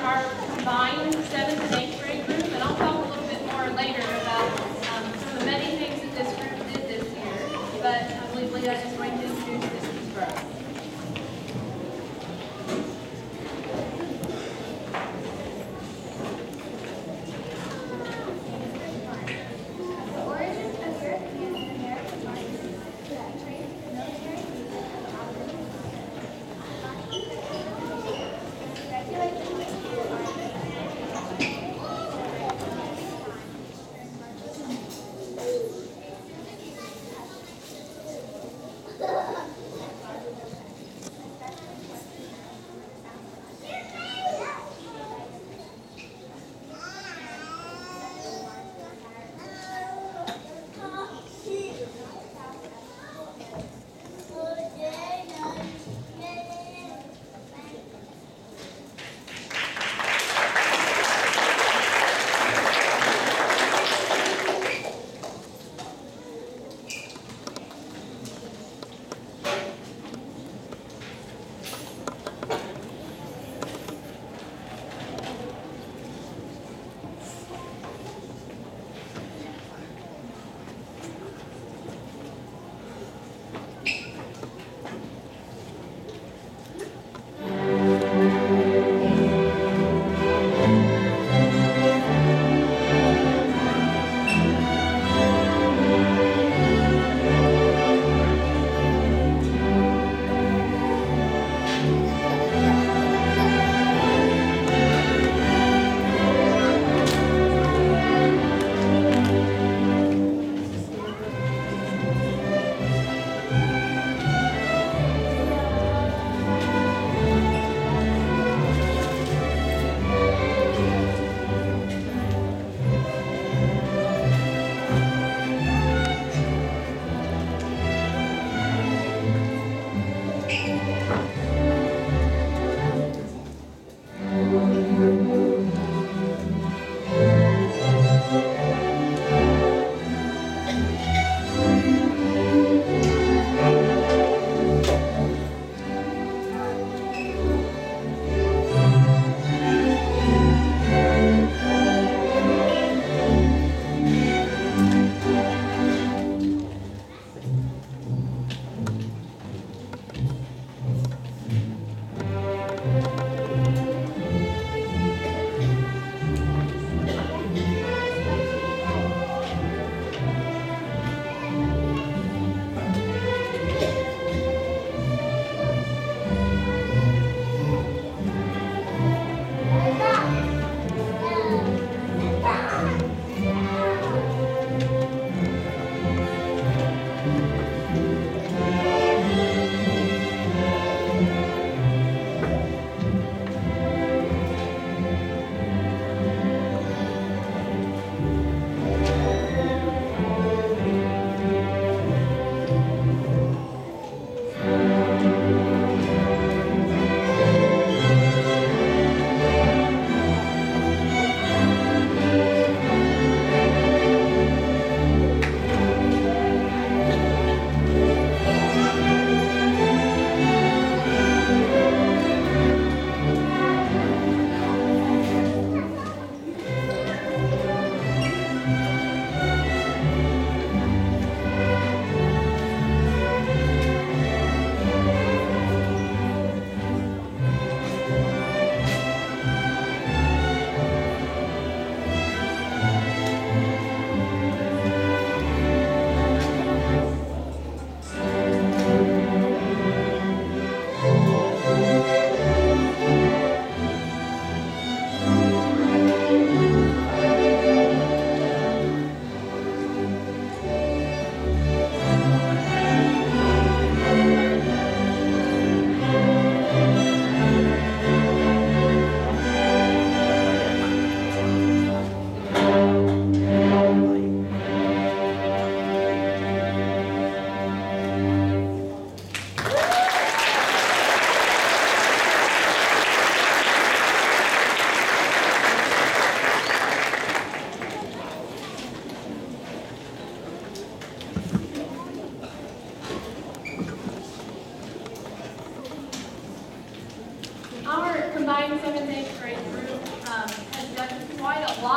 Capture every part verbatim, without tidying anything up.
our combined seventh and eighth grade group, and I'll talk a little bit more later about um, some of the many things that this group did this year, but I believe Leah is going to introduce this piece for us. Regulate the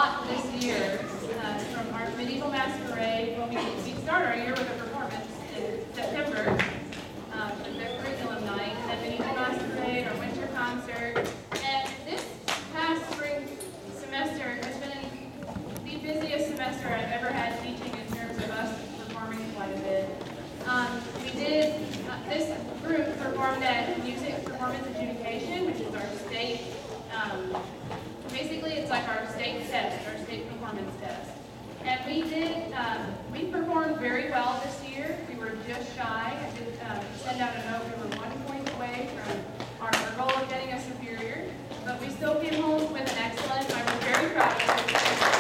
lot this year uh, from our medieval masquerade. Well, we, we start our year with a performance in September um, for the curriculum night, and then medieval masquerade, our winter concert. And this past spring semester has been the busiest semester I've ever had teaching in terms of us performing quite a bit. Um, we did, uh, this group performed at Music Performance Adjudication, which is our state, um, basically it's like our state test, our state performance test. And we did, um, we performed very well this year. We were just shy. I did um, send out a note, we were one point away from our, our goal of getting a superior, but we still came home with an excellent. I was very proud of it.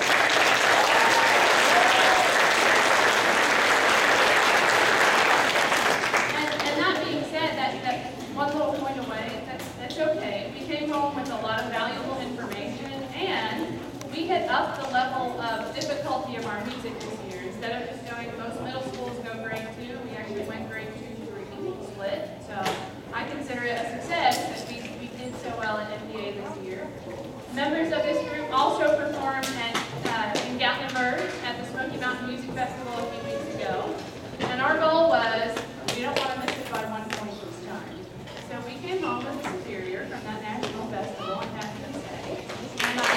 One little point away, that's, that's okay. We came home with a lot of valuable information, and we had upped the level of difficulty of our music this year. Instead of just going, most middle schools go grade two, we actually went grade two, three, split. So I consider it a success that we, we did so well at M P A this year. Members of this group also performed at, uh, in Gatlinburg at the Smoky Mountain Music Festival a few weeks ago. And our goal was, we don't want to miss it by one point this time. So we came home with a superior from that national festival, I'm happy to say. And, uh,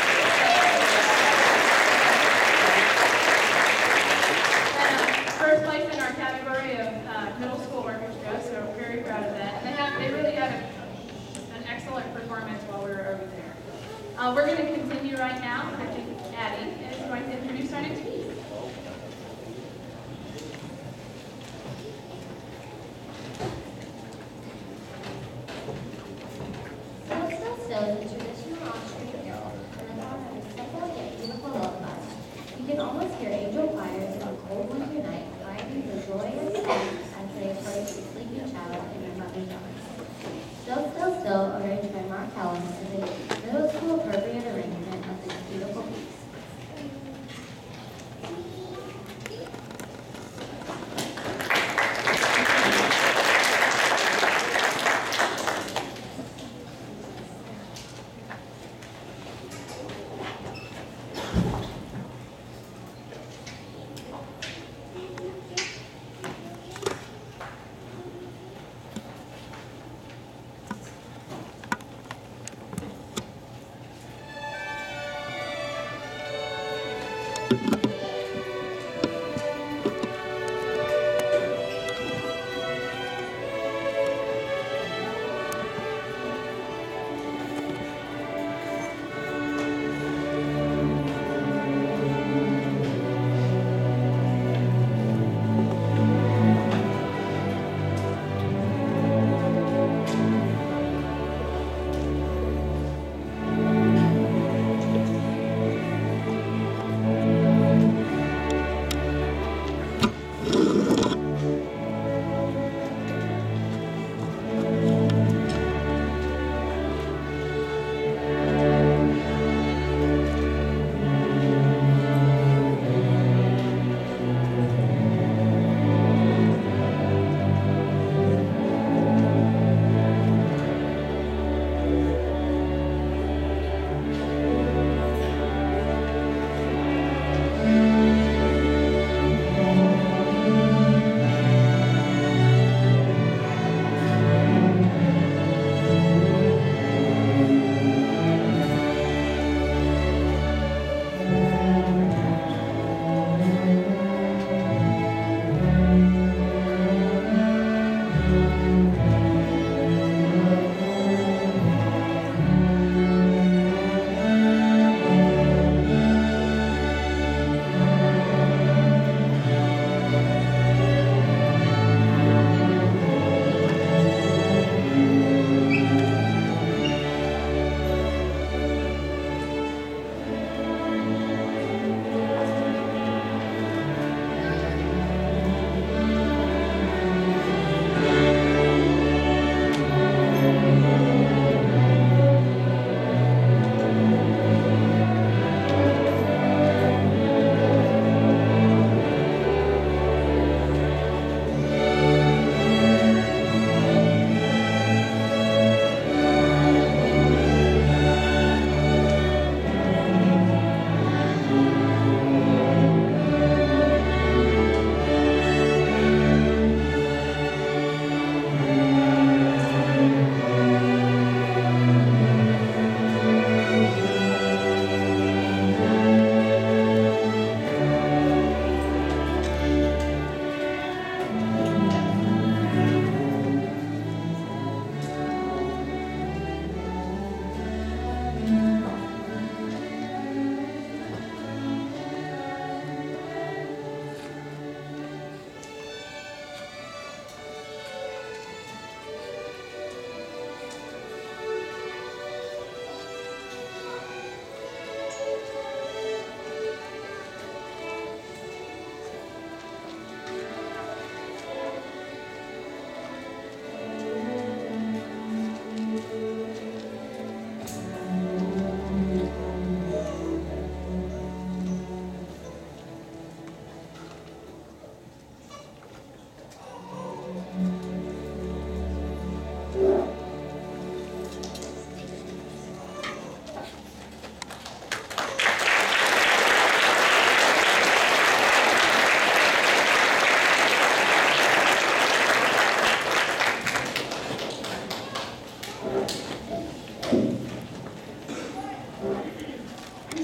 and uh, first place in our category of uh, middle school orchestra, so very proud of that. And they, have, they really had a, an excellent performance while we were over there. Uh, we're going to continue right now. I think Addie is going to introduce our next piece. Is a traditional Austrian carol, and the song has a simple yet beautiful lullaby. You can almost hear angel choirs on a cold winter night crying for joy and peace as they approach the sleeping child in their mother's arms. Still, Still, Still, arranged by Mark Helms, is a middle school appropriate arrangement of this beautiful piece.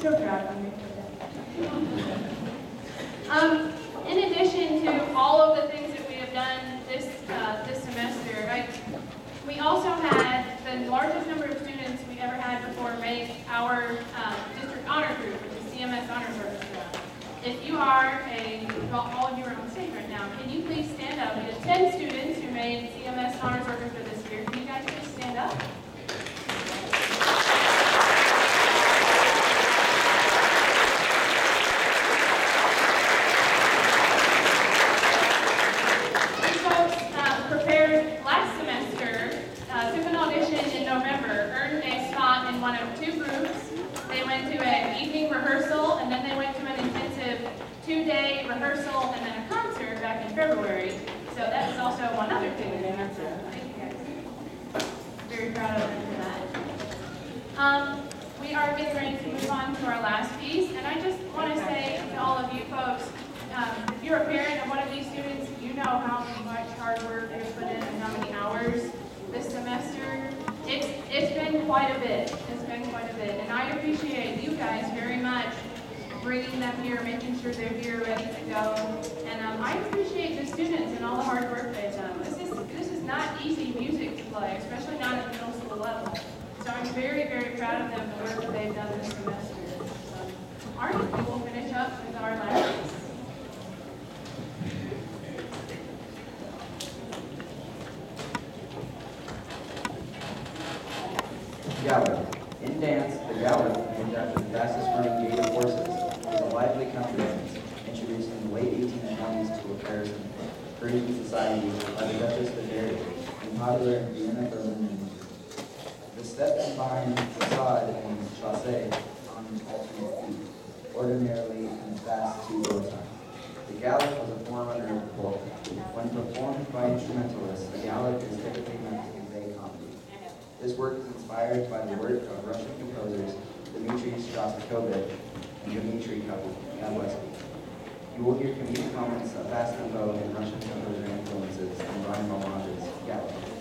so proud of me. Um, in addition to all of the things that we have done this uh, this semester, I, we also had the largest number of students we ever had before make our um, district honor group, which is C M S Honors Orchestra. If you are a, well, all of you are on stage right now, can you please stand up? We have ten students who made C M S Honors Orchestra this year. Can you guys please stand up? One of two groups. They went to an evening rehearsal, and then they went to an intensive two-day rehearsal and then a concert back in February. So that was also one other thing that they had to. Thank you guys. Very proud of them for that. Um, we are getting ready to move on to our last piece, and I just want to say to all of you folks, um, if you're a parent of one of these students, you know how much hard work they've put in and how many hours this semester. It's, it's been quite a bit. It's been quite a bit. And I appreciate you guys very much bringing them here, making sure they're here ready to go. And um, I appreciate the students and all the hard work they've done. This is, this is not easy music to play, especially not at the middle school level. So I'm very, very proud of them for the work that they've done this semester. So, all right, we will finish up with our last piece. Gallop. In dance, the gallop, named after the fastest running gait of horses, was a lively country dance introduced in the late eighteen twenties to affairs in Parisian society by the Duchess of Berry and popular in Vienna, Berlin, and Munich. The step combined facade and chassé on alternate feet, ordinarily in a fast two-go time. The gallop was a forerunner of the polka. When performed by instrumentalists, the gallop is typically meant to convey comedy. This work is inspired by the work of Russian composers Dmitri Shostakovich and Dmitri Kablevsky. You will hear comedic moments of fast tempo and Russian composer influences and rhyme homages, gallop.